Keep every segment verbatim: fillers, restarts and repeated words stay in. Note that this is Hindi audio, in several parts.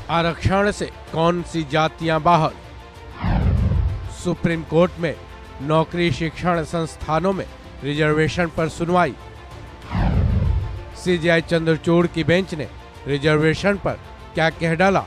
आरक्षण से कौन सी जातियां बाहर। सुप्रीम कोर्ट में नौकरी शिक्षण संस्थानों में रिजर्वेशन पर सुनवाई। सीजेआई चंद्रचूड़ की बेंच ने रिजर्वेशन पर क्या कह डाला।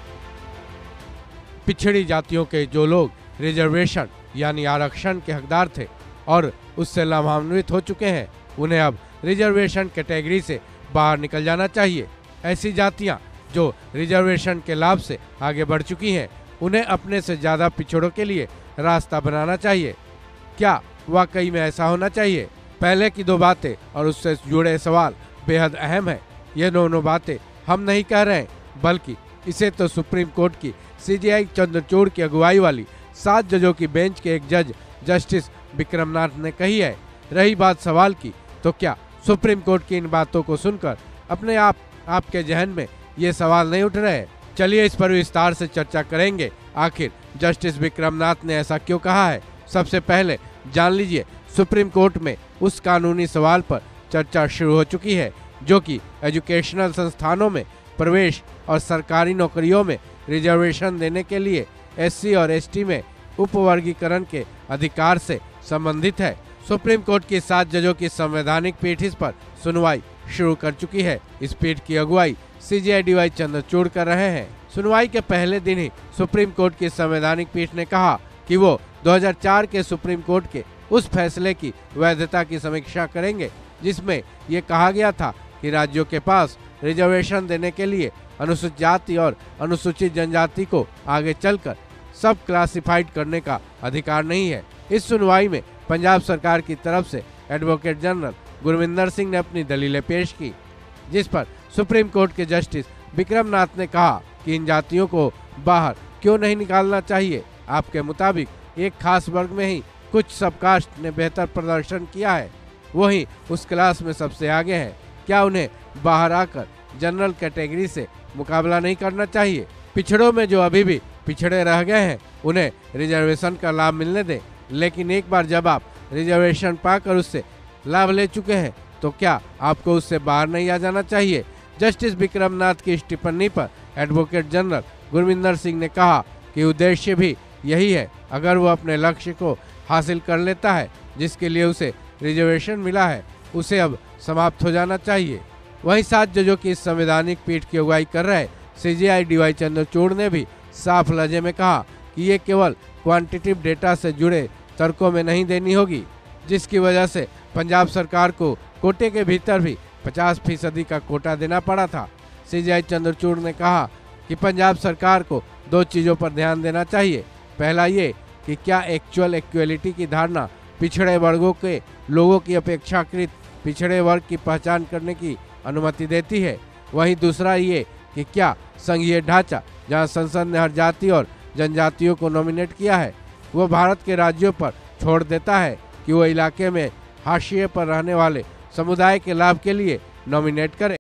पिछड़ी जातियों के जो लोग रिजर्वेशन यानी आरक्षण के हकदार थे और उससे लाभान्वित हो चुके हैं, उन्हें अब रिजर्वेशन कैटेगरी से बाहर निकल जाना चाहिए। ऐसी जातियां जो रिजर्वेशन के लाभ से आगे बढ़ चुकी हैं, उन्हें अपने से ज्यादा पिछड़ों के लिए रास्ता बनाना चाहिए। क्या वाकई में ऐसा होना चाहिए? पहले की दो बातें और उससे जुड़े सवाल बेहद अहम है। ये दोनों बातें हम नहीं कह रहे, बल्कि इसे तो सुप्रीम कोर्ट की सीजेआई चंद्रचूड़ की अगुवाई वाली सात जजों की बेंच के एक जज जस्टिस विक्रमनाथ ने कही है। रही बात सवाल की, तो क्या सुप्रीम कोर्ट की इन बातों को सुनकर अपने आप आपके जहन में ये सवाल नहीं उठ रहे? चलिए इस पर विस्तार से चर्चा करेंगे। आखिर जस्टिस विक्रमनाथ ने ऐसा क्यों कहा है? सबसे पहले जान लीजिए, सुप्रीम कोर्ट में उस कानूनी सवाल पर चर्चा शुरू हो चुकी है जो कि एजुकेशनल संस्थानों में प्रवेश और सरकारी नौकरियों में रिजर्वेशन देने के लिए एससी और एसटी में उपवर्गीकरण के अधिकार से संबंधित है। सुप्रीम कोर्ट की सात जजों की संवैधानिक पीठ इस पर सुनवाई शुरू कर चुकी है। इस पीठ की अगुवाई सीजेआई डीवाई चंद्रचूड़ कर रहे हैं। सुनवाई के पहले दिन ही सुप्रीम कोर्ट की संवैधानिक पीठ ने कहा कि वो दो हज़ार चार के सुप्रीम कोर्ट के उस फैसले की वैधता की समीक्षा करेंगे जिसमें ये कहा गया था कि राज्यों के पास रिजर्वेशन देने के लिए अनुसूचित जाति और अनुसूचित जनजाति को आगे चलकर सब क्लासिफाइड करने का अधिकार नहीं है। इस सुनवाई में पंजाब सरकार की तरफ से एडवोकेट जनरल गुरविंदर सिंह ने अपनी दलीलें पेश की, जिस पर सुप्रीम कोर्ट के जस्टिस विक्रमनाथ ने कहा कि इन जातियों को बाहर क्यों नहीं निकालना चाहिए। आपके मुताबिक एक खास वर्ग में ही कुछ सबकास्ट ने बेहतर प्रदर्शन किया है, वही उस क्लास में सबसे आगे है। क्या उन्हें बाहर आकर जनरल कैटेगरी से मुकाबला नहीं करना चाहिए? पिछड़ों में जो अभी भी पिछड़े रह गए हैं, उन्हें रिजर्वेशन का लाभ मिलने दें। लेकिन एक बार जब आप रिजर्वेशन पाकर उससे लाभ ले चुके हैं, तो क्या आपको उससे बाहर नहीं आ जाना चाहिए? जस्टिस विक्रमनाथ की इस टिप्पणी पर एडवोकेट जनरल गुरविंदर सिंह ने कहा कि उद्देश्य भी यही है। अगर वो अपने लक्ष्य को हासिल कर लेता है जिसके लिए उसे रिजर्वेशन मिला है, उसे अब समाप्त हो जाना चाहिए। वहीं सात जजों की इस संवैधानिक पीठ की अगुवाई कर रहे सीजेआई डीवाई चंद्रचूड़ ने भी साफ लहजे में कहा कि ये केवल क्वांटिटेटिव डेटा से जुड़े तर्कों में नहीं देनी होगी, जिसकी वजह से पंजाब सरकार को कोटे के भीतर भी पचास फीसदी का कोटा देना पड़ा था। सीजेआई चंद्रचूड़ ने कहा कि पंजाब सरकार को दो चीज़ों पर ध्यान देना चाहिए। पहला ये कि क्या एक्चुअल इक्वलिटी की धारणा पिछड़े वर्गों के लोगों की अपेक्षाकृत पिछड़े वर्ग की पहचान करने की अनुमति देती है। वहीं दूसरा ये कि क्या संघीय ढांचा जहां संसद ने हर जाति और जनजातियों को नॉमिनेट किया है, वो भारत के राज्यों पर छोड़ देता है कि वो इलाके में हाशिए पर रहने वाले समुदाय के लाभ के लिए नॉमिनेट करें।